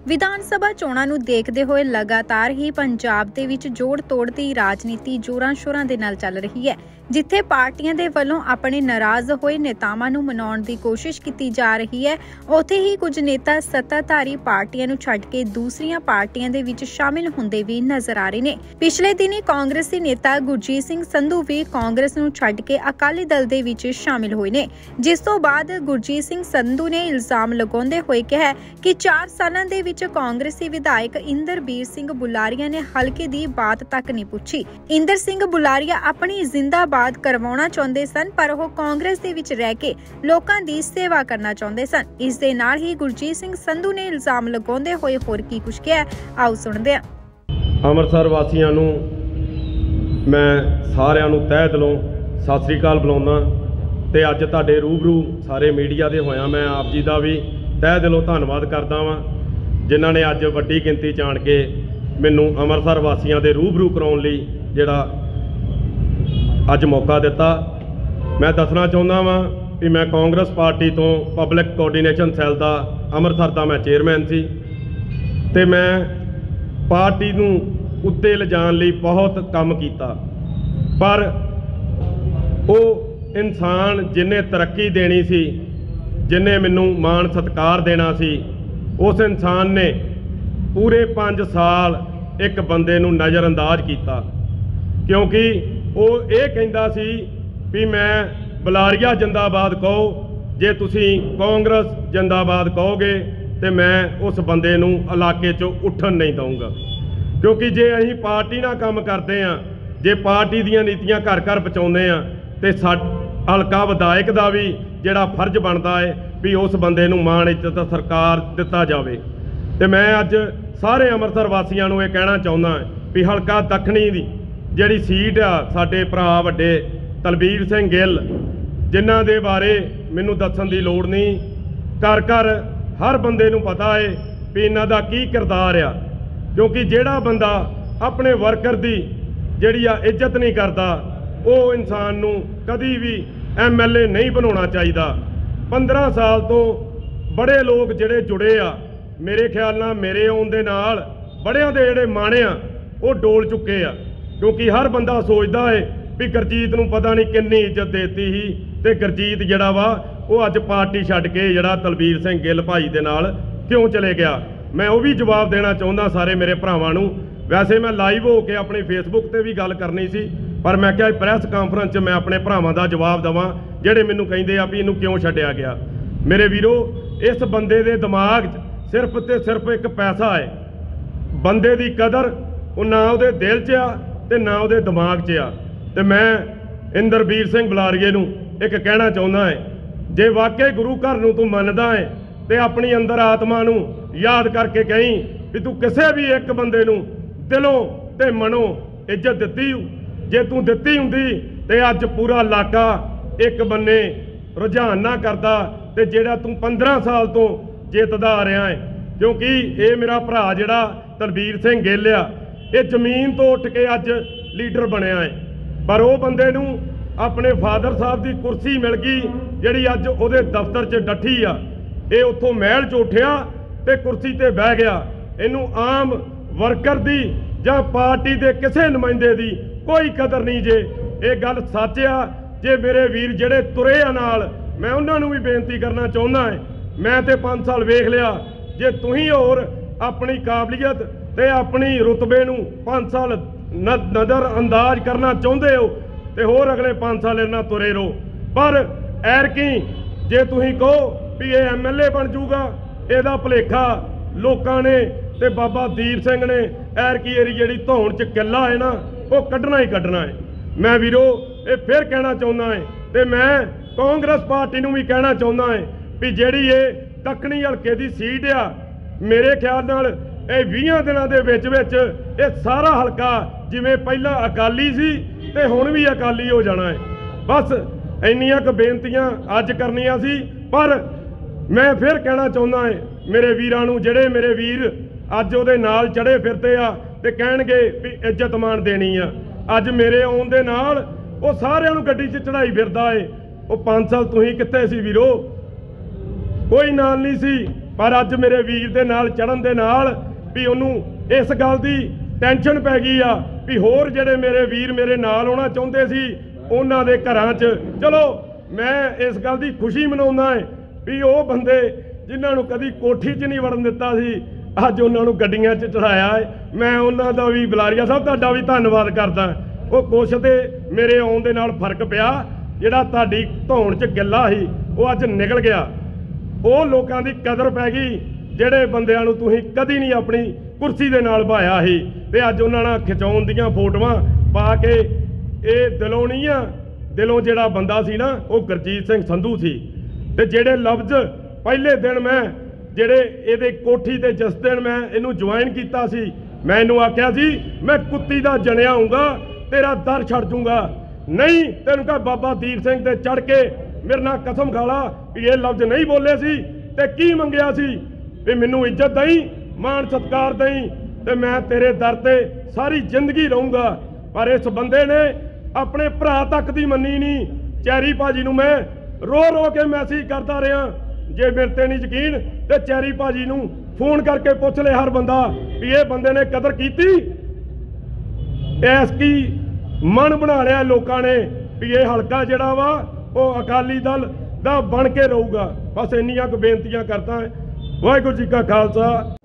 ਵਿਧਾਨ ਸਭਾ ਚੋਣਾਂ ਨੂੰ ਦੇਖਦੇ ਹੋਏ ਲਗਾਤਾਰ ਹੀ ਪੰਜਾਬ ਦੇ ਵਿੱਚ ਜੋੜ ਤੋੜ ਦੀ ਰਾਜਨੀਤੀ ਜ਼ੋਰਾਂ ਸ਼ੋਰਾਂ ਦੇ ਨਾਲ ਚੱਲ ਰਹੀ ਹੈ। ਜਿੱਥੇ ਪਾਰਟੀਆਂ ਦੇ ਵੱਲੋਂ ਆਪਣੇ ਨਾਰਾਜ਼ ਹੋਏ ਨੇਤਾਵਾਂ ਨੂੰ ਮਨਾਉਣ ਦੀ ਕੋਸ਼ਿਸ਼ ਕੀਤੀ ਜਾ ਰਹੀ ਹੈ, ਉੱਥੇ ਹੀ ਕੁਝ ਨੇਤਾ ਸੱਤਾਧਾਰੀ ਪਾਰਟੀਆਂ ਨੂੰ ਛੱਡ ਕੇ ਦੂਸਰੀਆਂ ਪਾਰਟੀਆਂ ਦੇ ਵਿੱਚ ਸ਼ਾਮਿਲ ਹੁੰਦੇ ਵੀ ਨਜ਼ਰ ਆ ਰਹੇ ਨੇ। ਪਿਛਲੇ ਦਿਨੀ ਕਾਂਗਰਸੀ ਨੇਤਾ ਗੁਰਜੀਤ ਸਿੰਘ ਸੰਧੂ ਵੀ ਕਾਂਗਰਸ ਨੂੰ ਛੱਡ ਕੇ ਅਕਾਲੀ ਦਲ ਦੇ ਵਿੱਚ ਸ਼ਾਮਿਲ ਹੋਏ ਨੇ, ਜਿਸ ਤੋਂ ਬਾਅਦ ਗੁਰਜੀਤ ਸਿੰਘ ਸੰਧੂ ਨੇ ਇਲਜ਼ਾਮ ਲਗਾਉਂਦੇ ਹੋਏ ਕਿਹਾ ਕਿ 4 ਸਾਲਾਂ ਦੇ ਵਿੱਚ ਕਾਂਗਰਸੀ ਵਿਧਾਇਕ ਇੰਦਰਬੀਰ ਸਿੰਘ ਬੁਲਾਰੀਆ ਨੇ ਹਲਕੇ ਦੀ ਬਾਤ ਤੱਕ ਨਹੀਂ ਪੁੱਛੀ। ਇੰਦਰ ਸਿੰਘ ਬੁਲਾਰੀਆ ਆਪਣੀ ਜ਼ਿੰਦਾਬਾਦ ਕਰਵਾਉਣਾ ਚਾਹੁੰਦੇ ਸਨ, ਪਰ ਉਹ ਕਾਂਗਰਸ ਦੇ ਵਿੱਚ ਰਹਿ ਕੇ ਲੋਕਾਂ ਦੀ ਸੇਵਾ ਕਰਨਾ ਚਾਹੁੰਦੇ ਸਨ। ਇਸ ਦੇ ਨਾਲ ਹੀ ਗੁਰਜੀਤ ਸਿੰਘ ਸੰਧੂ ਨੇ ਇਲਜ਼ਾਮ ਲਗਾਉਂਦੇ ਹੋਏ ਹੋਰ ਕੀ ਕੁਝ ਕਿਹਾ, ਆਓ ਸੁਣਦੇ ਹਾਂ। ਅੰਮ੍ਰਿਤਸਰ ਵਾਸੀਆਂ ਨੂੰ ਮੈਂ ਸਾਰਿਆਂ ਨੂੰ ਤਹਿ ਦਿਲੋਂ ਸਤਿ ਸ੍ਰੀ ਅਕਾਲ ਬੁਲਾਉਂਦਾ ਤੇ ਅੱਜ ਤੁਹਾਡੇ ਰੂਬਰੂ ਸਾਰੇ ਮੀਡੀਆ ਦੇ ਹੋਇਆ ਮੈਂ ਆਪ ਜੀ ਦਾ ਵੀ ਤਹਿ ਦਿਲੋਂ ਧੰਨਵਾਦ ਕਰਦਾ ਵਾਂ, ਜਿਨ੍ਹਾਂ ਨੇ ਅੱਜ ਵੱਡੀ ਗਿਣਤੀ 'ਚ ਆਣ ਕੇ ਮੈਨੂੰ ਅੰਮ੍ਰਿਤਸਰ ਵਾਸੀਆਂ ਦੇ ਰੂਬਰੂ ਕਰਾਉਣ ਲਈ ਜਿਹੜਾ ਅੱਜ ਮੌਕਾ ਦਿੱਤਾ। ਮੈਂ ਦੱਸਣਾ ਚਾਹੁੰਦਾ ਵਾਂ ਕਿ ਮੈਂ ਕਾਂਗਰਸ ਪਾਰਟੀ ਤੋਂ ਪਬਲਿਕ ਕੋਆਰਡੀਨੇਸ਼ਨ ਸੈੱਲ ਦਾ ਅੰਮ੍ਰਿਤਸਰ ਦਾ ਮੈਂ ਚੇਅਰਮੈਨ ਸੀ ਤੇ ਮੈਂ ਪਾਰਟੀ ਨੂੰ ਉੱਤੇ ਲਿਜਾਣ ਲਈ ਬਹੁਤ ਕੰਮ ਕੀਤਾ, ਪਰ ਉਹ ਇਨਸਾਨ ਜਿਹਨੇ ਤਰੱਕੀ ਦੇਣੀ ਸੀ, ਜਿਹਨੇ ਮੈਨੂੰ ਮਾਣ ਸਤਿਕਾਰ ਦੇਣਾ ਸੀ, ਉਸ ਇਨਸਾਨ ਨੇ ਪੂਰੇ 5 ਸਾਲ ਇੱਕ ਬੰਦੇ ਨੂੰ ਨਜ਼ਰਅੰਦਾਜ਼ ਕੀਤਾ, ਕਿਉਂਕਿ ਉਹ ਇਹ ਕਹਿੰਦਾ ਸੀ ਵੀ ਮੈਂ ਬੁਲਾਰੀਆ ਜਿੰਦਾਬਾਦ ਕਹੋ, ਜੇ ਤੁਸੀਂ ਕਾਂਗਰਸ ਜਿੰਦਾਬਾਦ ਕਹੋਗੇ ਤੇ ਮੈਂ ਉਸ ਬੰਦੇ ਨੂੰ ਇਲਾਕੇ 'ਚੋਂ ਉੱਠਣ ਨਹੀਂ ਦਊਂਗਾ। ਕਿਉਂਕਿ ਜੇ ਅਸੀਂ ਪਾਰਟੀ ਨਾਲ ਕੰਮ ਕਰਦੇ ਹਾਂ, ਜੇ ਪਾਰਟੀ ਦੀਆਂ ਨੀਤੀਆਂ ਘਰ ਘਰ ਪਹੁੰਚਾਉਂਦੇ ਹਾਂ ਤੇ ਹਲਕਾ ਵਿਧਾਇਕ ਦਾ ਵੀ ਜਿਹੜਾ ਫਰਜ਼ ਬਣਦਾ ਹੈ ਵੀ ਉਸ ਬੰਦੇ ਨੂੰ ਮਾਣ ਇੱਜ਼ਤ ਸਰਕਾਰ ਦਿੱਤਾ ਜਾਵੇ। ਤੇ ਮੈਂ ਅੱਜ ਸਾਰੇ ਅੰਮ੍ਰਿਤਸਰ ਵਾਸੀਆਂ ਨੂੰ ਇਹ ਕਹਿਣਾ ਚਾਹੁੰਦਾ ਵੀ ਹਲਕਾ ਦੱਖਣੀ ਦੀ ਜਿਹੜੀ ਸੀਟ ਆ, ਸਾਡੇ ਭਰਾ ਵੱਡੇ ਤਲਵੀਰ ਸਿੰਘ ਗਿੱਲ, ਜਿਨ੍ਹਾਂ ਦੇ ਬਾਰੇ ਮੈਨੂੰ ਦੱਸਣ ਦੀ ਲੋੜ ਨਹੀਂ, ਘਰ ਘਰ ਹਰ ਬੰਦੇ ਨੂੰ ਪਤਾ ਹੈ ਵੀ ਇਹਨਾਂ ਦਾ ਕੀ ਕਿਰਦਾਰ ਆ। ਕਿਉਂਕਿ ਜਿਹੜਾ ਬੰਦਾ ਆਪਣੇ ਵਰਕਰ ਦੀ ਜਿਹੜੀ ਆ ਇੱਜ਼ਤ ਨਹੀਂ ਕਰਦਾ, ਉਹ ਇਨਸਾਨ ਨੂੰ ਕਦੀ ਵੀ MLA ਨਹੀਂ ਬਣਾਉਣਾ ਚਾਹੀਦਾ। 15 ਸਾਲ ਤੋਂ ਬੜੇ ਲੋਕ ਜਿਹੜੇ ਜੁੜੇ ਆ, ਮੇਰੇ ਖਿਆਲ ਨਾਲ ਮੇਰੇ ਆਉਣ ਦੇ ਨਾਲ ਬੜਿਆਂ ਦੇ ਜਿਹੜੇ ਮਾਣੇ ਆ ਉਹ ਡੋਲ ਚੁੱਕੇ ਆ। ਕਿਉਂਕਿ ਹਰ ਬੰਦਾ ਸੋਚਦਾ ਹੈ ਵੀ ਗੁਰਜੀਤ ਨੂੰ ਪਤਾ ਨਹੀਂ ਕਿੰਨੀ ਇੱਜ਼ਤ ਦੇਤੀ ਸੀ ਤੇ ਗੁਰਜੀਤ ਜਿਹੜਾ ਵਾ ਉਹ ਅੱਜ ਪਾਰਟੀ ਛੱਡ ਕੇ ਜਿਹੜਾ ਤਲਵੀਰ ਸਿੰਘ ਗਿੱਲ ਭਾਈ ਦੇ ਨਾਲ ਕਿਉਂ ਚਲੇ ਗਿਆ। ਮੈਂ ਉਹ ਵੀ ਜਵਾਬ ਦੇਣਾ ਚਾਹੁੰਦਾ ਸਾਰੇ ਮੇਰੇ ਭਰਾਵਾਂ ਨੂੰ। ਵੈਸੇ ਮੈਂ ਲਾਈਵ ਹੋ ਕੇ ਆਪਣੀ ਫੇਸਬੁੱਕ ਤੇ ਵੀ ਗੱਲ ਕਰਨੀ ਸੀ, ਪਰ ਮੈਂ ਕਿਹਾ ਪ੍ਰੈਸ ਕਾਨਫਰੰਸ 'ਚ ਮੈਂ ਆਪਣੇ ਭਰਾਵਾਂ ਦਾ ਜਵਾਬ ਦੇਵਾਂ ਜਿਹੜੇ ਮੈਨੂੰ ਕਹਿੰਦੇ ਆ ਵੀ ਇਹਨੂੰ ਕਿਉਂ ਛੱਡਿਆ ਗਿਆ। ਮੇਰੇ ਵੀਰੋ, ਇਸ ਬੰਦੇ ਦੇ ਦਿਮਾਗ 'ਚ ਸਿਰਫ ਤੇ ਸਿਰਫ ਇੱਕ ਪੈਸਾ ਹੈ। ਬੰਦੇ ਦੀ ਕਦਰ ਉਹ ਨਾ ਉਹਦੇ ਦਿਲ 'ਚ ਆ ਤੇ ਨਾ ਉਹਦੇ ਦਿਮਾਗ 'ਚ ਆ। ਤੇ ਮੈਂ ਇੰਦਰਬੀਰ ਸਿੰਘ ਬੁਲਾਰੀਏ ਨੂੰ ਇੱਕ ਕਹਿਣਾ ਚਾਹੁੰਦਾ ਹੈ, ਜੇ ਵਾਕਈ ਗੁਰੂ ਘਰ ਨੂੰ ਤੂੰ ਮੰਨਦਾ ਹੈ ਤੇ ਆਪਣੀ ਅੰਦਰ ਆਤਮਾ ਨੂੰ ਯਾਦ ਕਰਕੇ ਕਹੀਂ ਵੀ ਤੂੰ ਕਿਸੇ ਵੀ ਇੱਕ ਬੰਦੇ ਨੂੰ ਦਿਲੋਂ ਤੇ ਮਨੋਂ ਇੱਜ਼ਤ ਦਿੱਤੀ। ਜੇ ਤੂੰ ਦਿੱਤੀ ਹੁੰਦੀ ਤੇ ਅੱਜ ਪੂਰਾ ਇਲਾਕਾ ਇੱਕ ਬੰਨੇ ਰੁਝਾਨ ਨਾ ਕਰਦਾ ਤੇ ਜਿਹੜਾ ਤੂੰ 15 ਸਾਲ ਤੋਂ ਜਿੱਤਦਾ ਆ ਰਿਹਾ ਹੈ। ਕਿਉਂਕਿ ਇਹ ਮੇਰਾ ਭਰਾ ਜਿਹੜਾ ਤਲਵੀਰ ਸਿੰਘ ਗਿੱਲ ਆ, ਇਹ ਜ਼ਮੀਨ ਤੋਂ ਉੱਠ ਕੇ ਅੱਜ ਲੀਡਰ ਬਣਿਆ ਹੈ, ਪਰ ਉਹ ਬੰਦੇ ਨੂੰ ਆਪਣੇ ਫਾਦਰ ਸਾਹਿਬ ਦੀ ਕੁਰਸੀ ਮਿਲ ਗਈ ਜਿਹੜੀ ਅੱਜ ਉਹਦੇ ਦਫ਼ਤਰ 'ਚ ਡੱਠੀ ਆ। ਇਹ ਉੱਥੋਂ ਮਹਿਲ 'ਚ ਉੱਠਿਆ ਤੇ ਕੁਰਸੀ ਤੇ ਬਹਿ ਗਿਆ। ਇਹਨੂੰ ਆਮ ਵਰਕਰ ਦੀ ਜਾਂ ਪਾਰਟੀ ਦੇ ਕਿਸੇ ਨੁਮਾਇੰਦੇ ਦੀ ਕੋਈ ਕਦਰ ਨਹੀਂ। ਜੇ ਇਹ ਗੱਲ ਸੱਚ ਆ, ਜੇ ਮੇਰੇ ਵੀਰ ਜਿਹੜੇ ਤੁਰੇ ਆ ਨਾਲ, ਮੈਂ ਉਹਨਾਂ ਨੂੰ ਵੀ ਬੇਨਤੀ ਕਰਨਾ ਚਾਹੁੰਦਾ ਹੈ, ਮੈਂ ਤੇ 5 ਸਾਲ ਵੇਖ ਲਿਆ, ਜੇ ਤੁਸੀਂ ਹੋਰ ਆਪਣੀ ਕਾਬਲੀਅਤ ਤੇ ਆਪਣੀ ਰੁਤਬੇ ਨੂੰ 5 ਸਾਲ ਨਜ਼ਰ ਅੰਦਾਜ਼ ਕਰਨਾ ਚਾਹੁੰਦੇ ਹੋ ਤੇ ਹੋਰ ਅਗਲੇ 5 ਸਾਲ ਇਹਨਾਂ ਤੁਰੇ ਰਹੋ। ਪਰ ਐਰਕੀ ਜੇ ਤੁਸੀਂ ਕਹੋ ਵੀ ਇਹ MLA ਬਣ ਜੂਗਾ, ਇਹਦਾ ਭੁਲੇਖਾ ਲੋਕਾਂ ਨੇ ਤੇ ਬਾਬਾ ਦੀਪ ਸਿੰਘ ਨੇ ਐਰਕੀ ਏਰੀ ਜਿਹੜੀ ਧੌਣ 'ਚ ਕਿੱਲਾ ਹੈ ਨਾ, ਉਹ ਕੱਢਣਾ ਹੀ ਕੱਢਣਾ ਹੈ। ਮੈਂ ਵੀਰੋ ਇਹ ਫਿਰ ਕਹਿਣਾ ਚਾਹੁੰਦਾ ਹੈ ਤੇ ਮੈਂ ਕਾਂਗਰਸ ਪਾਰਟੀ ਨੂੰ ਵੀ ਕਹਿਣਾ ਚਾਹੁੰਦਾ ਹੈ ਵੀ ਜਿਹੜੀ ਇਹ ਦੱਖਣੀ ਹਲਕੇ ਦੀ ਸੀਟ ਆ, ਮੇਰੇ ਖਿਆਲ ਨਾਲ ਇਹ 20 ਦਿਨਾਂ ਦੇ ਵਿੱਚ ਇਹ ਸਾਰਾ ਹਲਕਾ ਜਿਵੇਂ ਪਹਿਲਾਂ ਅਕਾਲੀ ਸੀ ਤੇ ਹੁਣ ਵੀ ਅਕਾਲੀ ਹੋ ਜਾਣਾ ਹੈ। ਬਸ ਇੰਨੀਆਂ ਕੁ ਬੇਨਤੀਆਂ ਅੱਜ ਕਰਨੀਆਂ ਸੀ। ਪਰ ਮੈਂ ਫਿਰ ਕਹਿਣਾ ਚਾਹੁੰਦਾ ਹੈ ਮੇਰੇ ਵੀਰਾਂ ਨੂੰ, ਜਿਹੜੇ ਮੇਰੇ ਵੀਰ ਅੱਜ ਉਹਦੇ ਨਾਲ ਚੜੇ ਫਿਰਦੇ ਆ ਤੇ ਕਹਿਣਗੇ ਵੀ ਇੱਜ਼ਤ ਮਾਣ ਦੇਣੀ ਆ, ਅੱਜ ਮੇਰੇ ਆਉਣ ਦੇ ਨਾਲ ਉਹ ਸਾਰਿਆਂ ਨੂੰ ਗੱਡੀ 'ਚ ਚੜਾਈ ਫਿਰਦਾ ਏ। ਉਹ 5 ਸਾਲ ਤੁਸੀਂ ਕਿੱਥੇ ਸੀ ਵੀਰੋ? ਕੋਈ ਨਾਲ ਨਹੀਂ ਸੀ। पर अज मेरे वीर दे नाल चढ़न दे नाल भी उन्हों इस गल की टेंशन पै गई आ भी होर जिहड़े मेरे वीर मेरे नाल होना चाहुंदे सी उन्हां दे घरां 'च चलो मैं इस गल की खुशी मनाउंदा है भी वो बंदे जिन्हां नूं कदी कोठी 'च नहीं वड़न दित्ता सी अज उन्हां नूं गड्डियां 'च चढ़ाया है। मैं उन्हां दा भी बलारिया साहब तुहाडा भी धन्नवाद करदा। वो कुछ ते मेरे आउण दे नाल फर्क पिया जिहड़ा तुहाडी धौण 'च गिल्ला सी वो अज निकल गया। वो लोकां दी कदर पै गई ਜਿਹੜੇ ਬੰਦਿਆਂ ਨੂੰ ਤੁਸੀਂ ਕਦੀ ਨਹੀਂ ਆਪਣੀ ਕੁਰਸੀ ਦੇ ਨਾਲ ਭਾਇਆ ਸੀ ਤੇ ਅੱਜ ਉਹਨਾਂ ਨਾਲ ਖਿਚਾਉਣ ਦੀਆਂ ਫੋਟੋਆਂ ਪਾ ਕੇ ਇਹ ਦਿਲੋਂ ਨਹੀਂ ਆ ਦਿਲੋਂ ਜਿਹੜਾ ਬੰਦਾ ਸੀ ਨਾ ਉਹ ਗੁਰਜੀਤ ਸਿੰਘ ਸੰਧੂ ਸੀ। ਤੇ ਜਿਹੜੇ ਲਫ਼ਜ਼ ਪਹਿਲੇ ਦਿਨ ਮੈਂ ਜਿਹੜੇ ਇਹਦੇ ਕੋਠੀ ਤੇ ਜਿਸ ਦਿਨ ਮੈਂ ਇਹਨੂੰ ਜੁਆਇਨ ਕੀਤਾ ਸੀ ਮੈਂ ਇਹਨੂੰ ਆਖਿਆ ਸੀ ਮੈਂ ਕੁੱਤੀ ਦਾ ਜਣਿਆ ਆਉਂਗਾ ਤੇਰਾ ਦਰ ਛੱਡ ਜੂੰਗਾ ਨਹੀਂ ਤੈਨੂੰ ਕਹ ਬਾਬਾ ਦੀਪ ਸਿੰਘ ਤੇ ਚੜ ਕੇ ਮੇਰੇ ਨਾਲ ਕਸਮ ਖਾ ਲਾ ਵੀ ਇਹ ਲਫ਼ਜ਼ ਨਹੀਂ ਬੋਲੇ ਸੀ ਤੇ ਕੀ ਮੰਗਿਆ ਸੀ भी मैनू इज्जत दई मान सत्कार दई ते मैं तेरे दर ते सारी जिंदगी रहूँगा। पर इस बंदे ने अपने भरा तक दी मन्नी नहीं। चैरी भाजी नू मैं रो रो के मैसेज करता रहा जे मेरे ते नहीं यकीन ते चैरी भाजी नू फोन करके पुछ ले हर बंदा भी ये बंदे ने कदर कीती इसकी मन बना लिया लोगों ने भी ये हल्का जिहड़ा वा वो अकाली दल दा बन के रहूगा। बस इन्नियां कुछ बेनतियां करता है। वाहिगुरू जी का खालसा